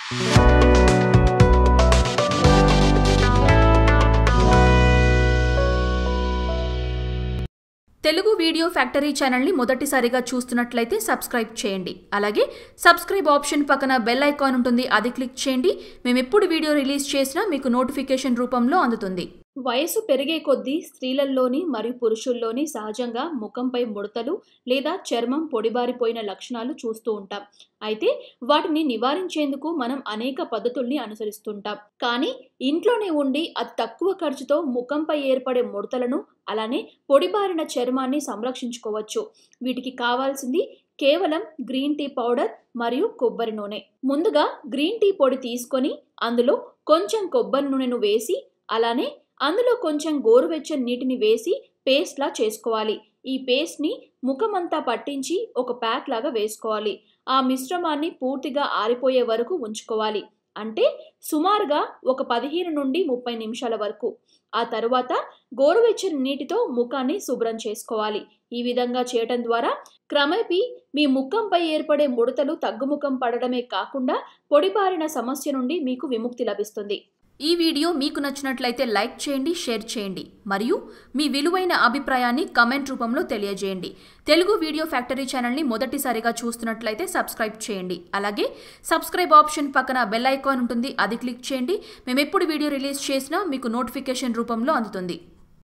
Telugu video factory channel ని మొదటిసారిగా చూస్తున్నట్లయితే సబ్స్క్రైబ్ చేయండి. అలాగే సబ్స్క్రైబ్ ఆప్షన్ పక్కన బెల్ ఐకాన్ ఉంటుంది, అది క్లిక్ చేయండి. మేము ఎప్పుడు వీడియో రిలీజ్ చేసినా మీకు నోటిఫికేషన్ రూపంలో అందుతుంది. వయసు పెరిగే కొద్దీ స్త్రీలలోని మరియు పురుషుల్లోని సహజంగా ముఖంపై ముడతలు లేదా చర్మం పొడిబారిపోయిన లక్షణాలు చూస్తూ ఉంటాం. అయితే వాటిని నివారించేందుకు మనం అనేక పద్ధతుల్ని అనుసరిస్తుంటాం. కానీ ఇంట్లోనే ఉండి అతి తక్కువ ఖర్చుతో ముఖంపై ఏర్పడే ముడతలను అలానే పొడిబారిన చర్మాన్ని సంరక్షించుకోవచ్చు. వీటికి కావాల్సింది కేవలం గ్రీన్ టీ పౌడర్ మరియు కొబ్బరి నూనె. ముందుగా గ్రీన్ టీ పొడి తీసుకొని అందులో కొంచెం కొబ్బరి నూనెను వేసి అలానే అందులో కొంచెం గోరువెచ్చని నీటిని వేసి పేస్ట్లా చేసుకోవాలి. ఈ పేస్ట్ని ముఖమంతా పట్టించి ఒక ప్యాక్ లాగా వేసుకోవాలి. ఆ మిశ్రమాన్ని పూర్తిగా ఆరిపోయే వరకు ఉంచుకోవాలి. అంటే సుమారుగా ఒక 15 నుండి 30 నిమిషాల వరకు. ఆ తరువాత గోరువెచ్చని నీటితో ముఖాన్ని శుభ్రం చేసుకోవాలి. ఈ విధంగా చేయటం ద్వారా క్రమేపీ మీ ముఖంపై ఏర్పడే ముడతలు తగ్గుముఖం పడడమే కాకుండా పొడిబారిన సమస్య నుండి మీకు విముక్తి లభిస్తుంది. ఈ వీడియో మీకు నచ్చినట్లయితే లైక్ చేయండి, షేర్ చేయండి మరియు మీ విలువైన అభిప్రాయాన్ని కామెంట్ రూపంలో తెలియజేయండి. తెలుగు వీడియో ఫ్యాక్టరీ ఛానల్ని మొదటిసారిగా చూస్తున్నట్లయితే సబ్స్క్రైబ్ చేయండి. అలాగే సబ్స్క్రైబ్ ఆప్షన్ పక్కన బెల్ ఐకాన్ ఉంటుంది, అది క్లిక్ చేయండి. మేము ఎప్పుడు వీడియో రిలీజ్ చేసినా మీకు నోటిఫికేషన్ రూపంలో అందుతుంది.